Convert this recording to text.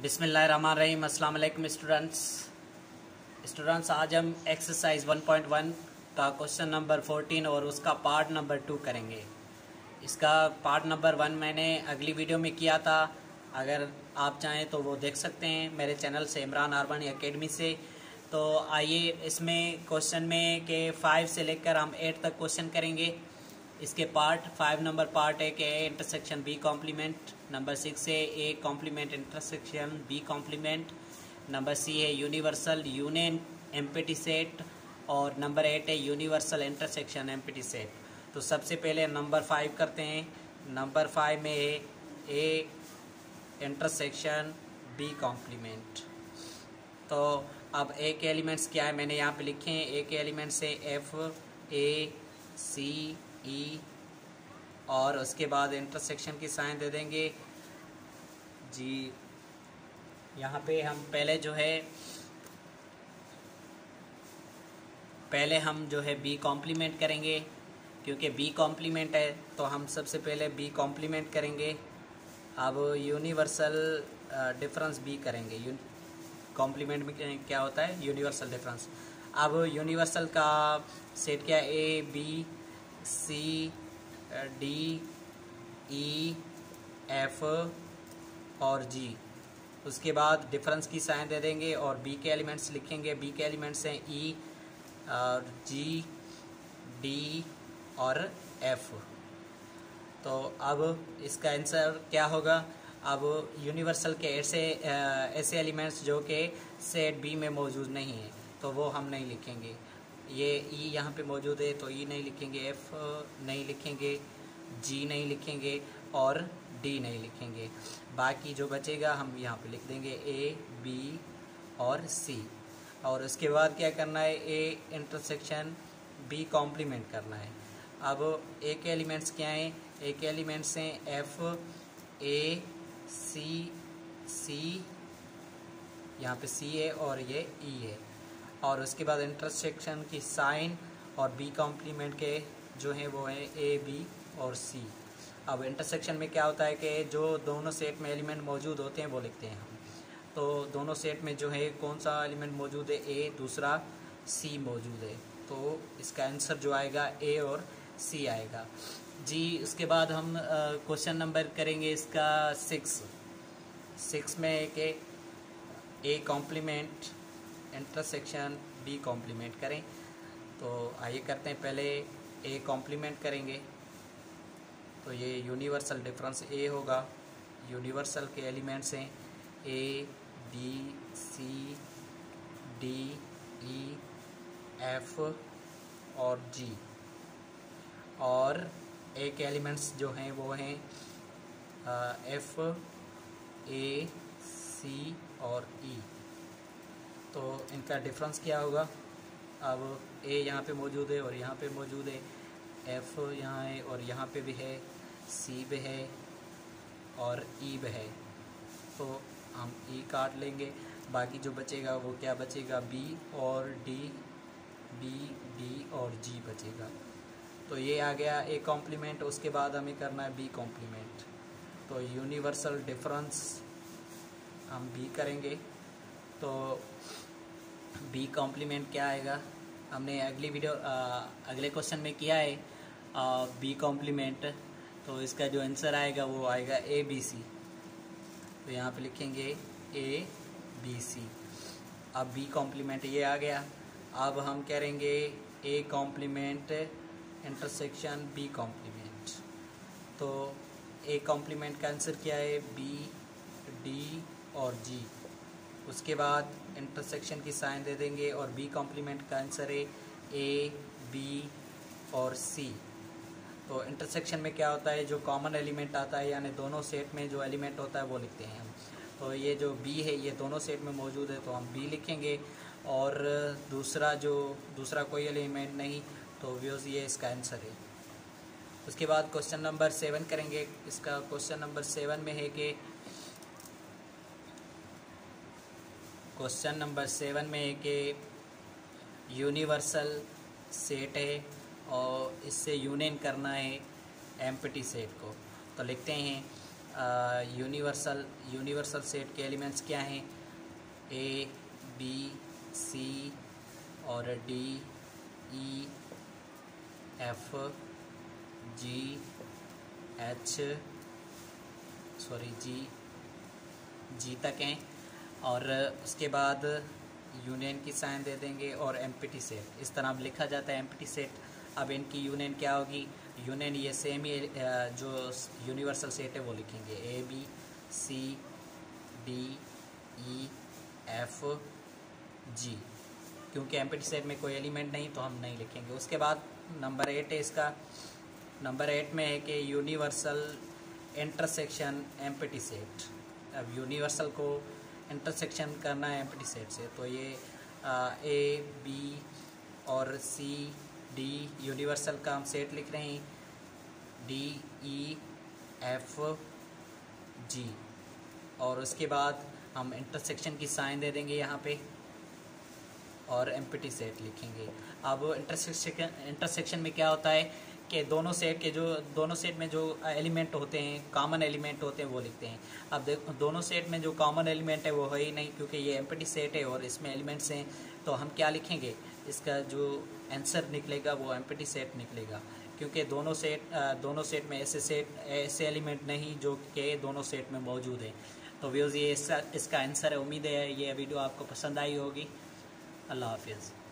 बिस्मिल्लाहिर्रहमानिर्रहीम। अस्सलाम वालेकुम स्टूडेंट्स, आज हम एक्सरसाइज 1.1 का क्वेश्चन नंबर 14 और उसका पार्ट नंबर 2 करेंगे। इसका पार्ट नंबर 1 मैंने अगली वीडियो में किया था, अगर आप चाहें तो वो देख सकते हैं मेरे चैनल से, इमरान अरबानी एकेडमी से। तो आइए इसमें क्वेश्चन में के 5 से लेकर हम 8 तक क्वेश्चन करेंगे। इसके पार्ट 5 नंबर पार्ट है कि A intersection B complement, number 6 है A complement intersection B complement, number C है यूनिवर्सल यूनियन एम्प्टी सेट, और नंबर 8 है यूनिवर्सल इंटरसेक्शन एम्प्टी सेट। तो सबसे पहले नंबर 5 करते हैं। नंबर 5 में है ए इंटरसेक्शन बी कॉम्प्लीमेंट। तो अब ए के एलिमेंट्स क्या है मैंने यहाँ पे लिखे हैं। ए के एलिमेंट्स है एफ, ए, सी, ई, और उसके बाद इंटरसेक्शन की साइन दे देंगे जी। यहाँ पे हम पहले हम जो है बी कॉम्प्लीमेंट करेंगे, क्योंकि बी कॉम्प्लीमेंट है तो हम सबसे पहले बी कॉम्प्लीमेंट करेंगे। अब यूनिवर्सल डिफरेंस बी करेंगे। कॉम्प्लीमेंट में क्या होता है? Universal difference. अब यूनिवर्सल का सेट क्या है? A, B, C, D, E, F और जी। उसके बाद डिफरेंस की साइन दे देंगे और बी के एलिमेंट्स लिखेंगे। बी के एलिमेंट्स हैं ई और जी, डी और एफ। तो अब इसका आंसर क्या होगा? अब यूनिवर्सल के ऐसे एलिमेंट्स जो कि सेट बी में मौजूद नहीं है तो वो हम नहीं लिखेंगे। ये ई यहाँ पे मौजूद है तो ई नहीं लिखेंगे, एफ नहीं लिखेंगे, जी नहीं लिखेंगे और डी नहीं लिखेंगे। बाकी जो बचेगा हम यहाँ पे लिख देंगे ए, बी और सी। और उसके बाद क्या करना है? ए इंटरसेक्शन बी कॉम्प्लीमेंट करना है। अब ए के एलिमेंट्स क्या हैं? ए के एलिमेंट्स हैं एफ, ए, सी, यहाँ पे सी है और ये ई है। और उसके बाद इंटरसेक्शन की साइन और बी कॉम्प्लीमेंट के जो हैं वो हैं ए, बी और सी। अब इंटरसेक्शन में क्या होता है कि जो दोनों सेट में एलिमेंट मौजूद होते हैं वो लिखते हैं हम। तो दोनों सेट में जो है कौन सा एलिमेंट मौजूद है? ए, दूसरा सी मौजूद है। तो इसका आंसर जो आएगा ए और सी आएगा जी। उसके बाद हम क्वेश्चन नंबर करेंगे इसका 6 में है कि A complement intersection B complement करें। तो आइए करते हैं। पहले ए कॉम्प्लीमेंट करेंगे तो ये यूनिवर्सल डिफरेंस ए होगा। यूनिवर्सल के एलिमेंट्स हैं A, B, C, D, E, F और जी। और ए के एलिमेंट्स जो हैं वो हैं एफ, ए, सी और ई। तो इनका डिफरेंस क्या होगा? अब ए यहाँ पे मौजूद है और यहाँ पे मौजूद है, एफ यहाँ है और यहाँ पे भी है, सी भी है और ई भी है। तो हम ई काट लेंगे, बाकी जो बचेगा वो क्या बचेगा? बी और डी, बी, डी और जी बचेगा। तो ये आ गया ए कॉम्प्लीमेंट। उसके बाद हमें करना है बी कॉम्प्लीमेंट। तो यूनिवर्सल डिफरेंस हम बी करेंगे। तो बी कॉम्प्लीमेंट क्या आएगा? हमने अगले क्वेश्चन में किया है बी कॉम्प्लीमेंट। तो इसका जो आंसर आएगा वो आएगा ए, बी, सी। तो यहाँ पे लिखेंगे ए, बी, सी। अब बी कॉम्प्लीमेंट ये आ गया। अब हम करेंगे A complement intersection B complement. तो ए कॉम्प्लीमेंट का आंसर क्या है? बी, डी और जी। उसके बाद इंटरसेक्शन की साइन दे देंगे और बी कॉम्प्लीमेंट का आंसर है ए, बी और सी। तो इंटरसेक्शन में क्या होता है? जो कॉमन एलिमेंट आता है, यानी दोनों सेट में जो एलिमेंट होता है वो लिखते हैं हम। तो ये जो बी है ये दोनों सेट में मौजूद है तो हम बी लिखेंगे, और दूसरा कोई एलिमेंट नहीं तो व्यूज़ ये इसका आंसर है। उसके बाद क्वेश्चन नंबर 7 करेंगे। इसका क्वेश्चन नंबर 7 में है कि यूनिवर्सल सेट है और इससे यूनियन करना है एम्प्टी सेट को। तो लिखते हैं यूनिवर्सल सेट के एलिमेंट्स क्या हैं, ए बी सी और D E F G H G तक हैं। और उसके बाद यूनियन की साइन दे देंगे और एम्प्टी सेट, इस तरह अब लिखा जाता है एम्प्टी सेट। अब इनकी यूनियन क्या होगी, यूनियन ये सेम ही जो यूनिवर्सल सेट है वो लिखेंगे, A B C D E F G, क्योंकि एम्प्टी सेट में कोई एलिमेंट नहीं तो हम नहीं लिखेंगे। उसके बाद नंबर 8 है इसका, नंबर 8 में है कि यूनिवर्सल इंटरसेक्शन एम्प्टी सेट। अब यूनिवर्सल को इंटरसेक्शन करना है एम्प्टी सेट से, तो ये ए बी और सी डी यूनिवर्सल का हम सेट लिख रहे हैं, डी ई एफ जी, और उसके बाद हम इंटरसेक्शन की साइन दे देंगे यहाँ पे और एम्प्टी सेट लिखेंगे। अब इंटरसेक्शन में क्या होता है कि दोनों सेट में जो एलिमेंट होते हैं, कॉमन एलिमेंट होते हैं, वो लिखते हैं। अब देखो दोनों सेट में जो कॉमन एलिमेंट है वो है ही नहीं, क्योंकि ये एम्प्टी सेट है और इसमें एलिमेंट्स हैं, तो हम क्या लिखेंगे, इसका जो आंसर निकलेगा वो एम्प्टी सेट निकलेगा, क्योंकि दोनों सेट में ऐसे एलिमेंट नहीं जो कि दोनों सेट में मौजूद हैं। तो व्यूज़ ये इसका आंसर है। उम्मीद है ये वीडियो आपको पसंद आई होगी। अल्लाह हाफिज़।